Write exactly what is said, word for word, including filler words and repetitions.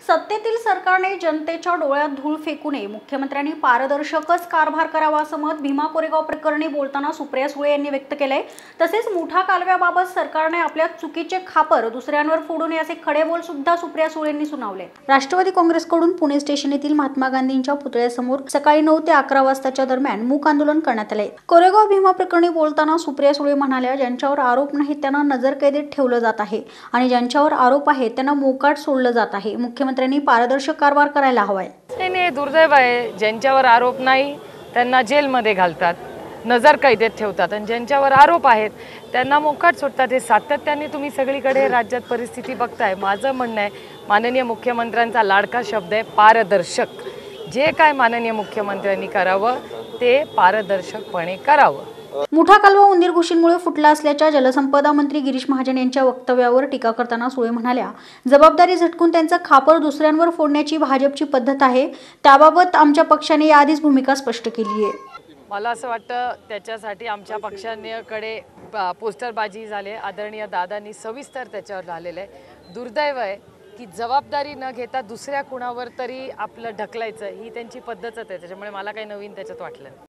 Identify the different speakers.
Speaker 1: सत्तेतील सरकारने जनतेच्या डोळ्यात धूळ फेकू नये, मुख्यमंत्र्यांनी पारदर्शकच कारभार करावा असं मत भीमा कोरेगाव प्रकरणी बोलताना सुप्रिया सुळे यांनी व्यक्त केलंय। तसेच मुठा कालव्याबाबत सरकारने आपल्या चुकीचे खापर दुसऱ्यांवर फोडू नये असे खडे बोल सुद्धा सुप्रिया सुळे यांनी सुनावले। राष्ट्रवादी काँग्रेसकडून पुणे स्टेशन येथील महात्मा गांधींच्या पुतळ्यासमोर सकाळी नऊ ते अकरा वाजताच्या दरम्यान मूक आंदोलन करण्यात आले। कोरेगाव भीमा प्रकरणी बोलताना सुप्रिया सुळे म्हणाल्या, ज्यांच्यावर आरोप नाहीत त्यांना नजरकैदेत ठेवलं जात आहे आणि ज्यांच्यावर आरोप आहेत त्यांना मोकाट सोडलं जात आहे। मुख्यमंत्र्यांनी पारदर्शक कारभार करायला हवाय।
Speaker 2: नाही, दुर्दैव आहे, ज्यांच्यावर आरोप नाही त्यांना जेलमध्ये घालतात, नजरकैदेत ठेवतात आणि ज्यांच्यावर आरोप आहेत त्यांना मोकाट सोडतात। हे सातत्याने तुम्ही सगळीकडे राज्यात परिस्थिती बघताय। माझं म्हणणं आहे, माननीय मुख्यमंत्र्यांचा लाडका शब्द आहे पारदर्शक। जे काय माननीय मुख्यमंत्र्यांनी करावं ते पारदर्शकपणे करावं।
Speaker 1: मुठा कालवा उंदीर घुशींमुळे फुटला असल्याच्या जलसंपदा मंत्री गिरीश महाजन यांच्या वक्तव्यावर टीका करताना सुळे म्हणाल्या, जबाबदारी झटकून त्यांचं खापर दुसऱ्यांवर फोडण्याची भाजपची पद्धत आहे। त्याबाबत आमच्या पक्षाने याआधीच भूमिका स्पष्ट केली आहे।
Speaker 2: मला असं वाटतं त्याच्यासाठी आमच्या पक्षाकडे पोस्टरबाजी झाली, आदरणीय दादांनी सविस्तर त्याच्यावर झालेलं आहे। दुर्दैव आहे की जबाबदारी न घेता दुसऱ्या कुणावर तरी आपलं ढकलायचं ही त्यांची पद्धतच आहे। त्याच्यामुळे मला काही नवीन त्याच्यात वाटलं नाही।